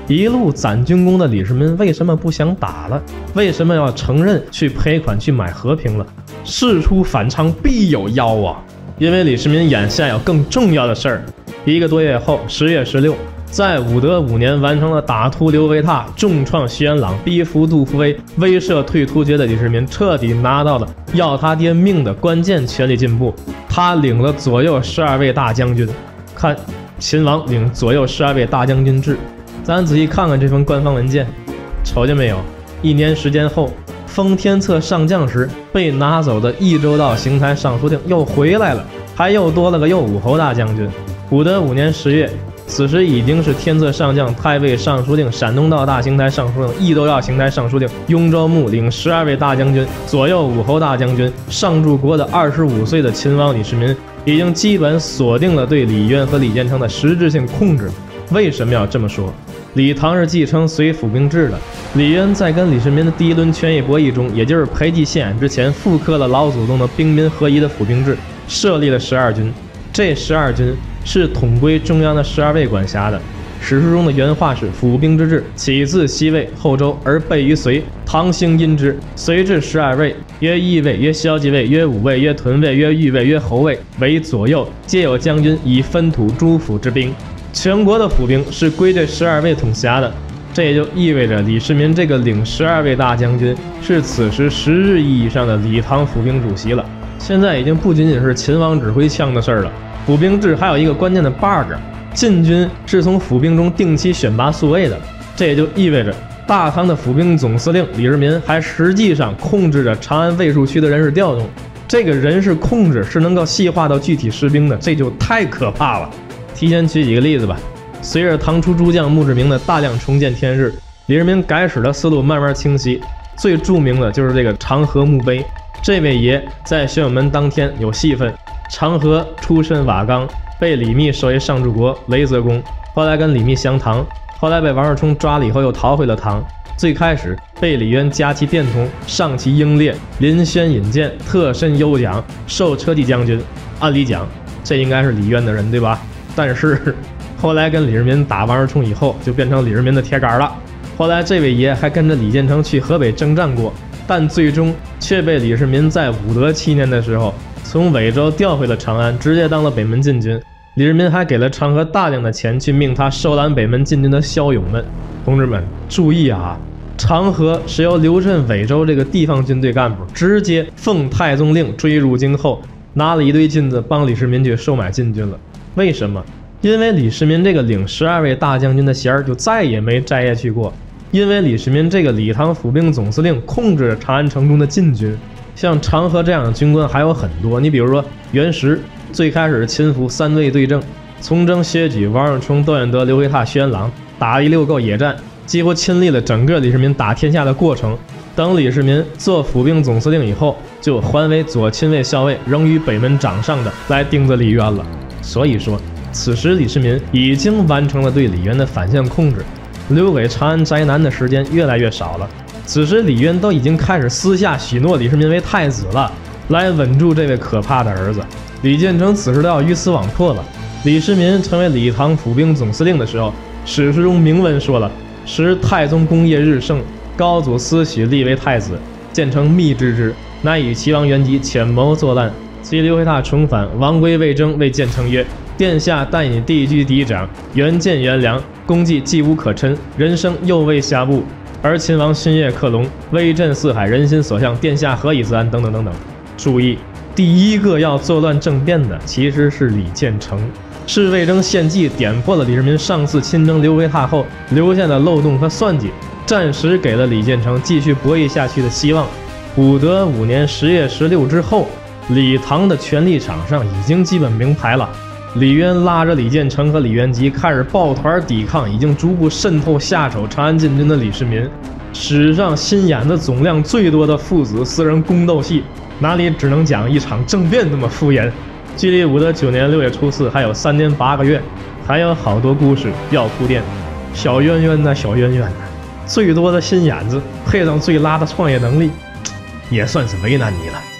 Speaker 1: 一路攒军功的李世民为什么不想打了？为什么要承认去赔款去买和平了？事出反常必有妖啊！因为李世民眼下有更重要的事儿。1个多月后，10月16，在武德5年完成了打秃刘维闼、重创徐元朗、逼服杜伏威、威慑退突厥的李世民，彻底拿到了要他爹命的关键权力进步。他领了左右12位大将军，看秦王领左右12位大将军制。咱仔细看看这份官方文件，瞅见没有？1年时间后，封天策上将时被拿走的益州道邢台尚书令又回来了，还又多了个右武侯大将军。武德5年10月，此时已经是天策上将、太尉尚书令、山东道大邢台尚书令、益州道邢台尚书令、雍州牧领12位大将军、左右武侯大将军、上柱国的25岁的秦王李世民，已经基本锁定了对李渊和李建成的实质性控制。为什么要这么说？李唐是继承隋府兵制的，李渊在跟李世民的第1轮权益博弈中，也就是裴寂献眼之前，复刻了老祖宗的兵民合一的府兵制，设立了12军。这12军是统归中央的12卫管辖的。史书中的原话是：府兵之制，起自西魏后周，而备于隋。唐兴因之，隋至12卫，曰义卫，曰骁骑卫，曰武卫，曰屯卫，曰御卫，曰侯卫，为左右，皆有将军以分土诸府之兵。全国的府兵是归这12卫统辖的，这也就意味着李世民这个领12位大将军是此时实质意义上的李唐府兵主席了。现在已经不仅仅是秦王指挥枪的事儿了，府兵制还有一个关键的 bug， 禁军是从府兵中定期选拔宿卫的，这也就意味着大唐的府兵总司令李世民还实际上控制着长安卫戍区的人事调动。这个人事控制是能够细化到具体士兵的，这就太可怕了。提前举几个例子吧。随着唐初诸将墓志铭的大量重建天日，李世民改史的思路慢慢清晰。最著名的就是这个长河墓碑。这位爷在玄武门当天有戏份。长河出身瓦岗，被李密授为上柱国、雷泽公，后来跟李密相唐，后来被王世充抓了以后又逃回了唐。最开始被李渊加其殿统，上其英烈，临轩引荐，特申优奖，授车骑将军。按理讲，这应该是李渊的人，对吧？但是后来跟李世民打王世充以后，就变成李世民的铁杆了。后来这位爷还跟着李建成去河北征战过，但最终却被李世民在武德7年的时候从尾州调回了长安，直接当了北门禁军。李世民还给了长河大量的钱，去命他收揽北门禁军的骁勇们。同志们注意啊，长河是由刘镇尾州这个地方军队干部直接奉太宗令追入京后，拿了一堆金子帮李世民去收买禁军了。为什么？因为李世民这个领12位大将军的衔儿就再也没摘下去过。因为李世民这个李唐府兵总司令控制着长安城中的禁军，像长河这样的军官还有很多。你比如说袁石，最开始秦俘3卫对阵，从征薛举、王世充、窦彦德、刘维闼、徐元朗，打了一溜够野战，几乎亲历了整个李世民打天下的过程。等李世民做府兵总司令以后，就还为左亲卫校尉，仍于北门掌上的来盯着李渊了。所以说此时李世民已经完成了对李渊的反向控制，留给长安宅男的时间越来越少了。此时李渊都已经开始私下许诺李世民为太子了，来稳住这位可怕的儿子。李建成此时都要鱼死网破了。李世民成为李唐府兵总司令的时候，史书中明文说了：时太宗功业日盛，高祖思许立为太子，建成密之之，乃与齐王元吉潜谋作乱。其刘维闼重返，王归魏征谓建成曰：殿下但以地居嫡长，元见元良，功绩既无可称，人生又未下步。而秦王勋业克隆，威震四海，人心所向，殿下何以自安？等等等等。注意，第一个要作乱政变的其实是李建成，是魏征献计点破了李世民上次亲征刘维闼后留下的漏洞和算计，暂时给了李建成继续博弈下去的希望。武德5年10月16之后，李唐的权力场上已经基本明牌了。李渊拉着李建成和李元吉开始抱团抵抗已经逐步渗透下手长安禁军的李世民。史上新演的总量最多的父子私人宫斗戏，哪里只能讲一场政变这么敷衍。距离武德9年6月初4还有3年8个月，还有好多故事要铺垫。小渊渊呐，小渊渊呐，最多的心眼子配上最拉的创业能力，也算是为难你了。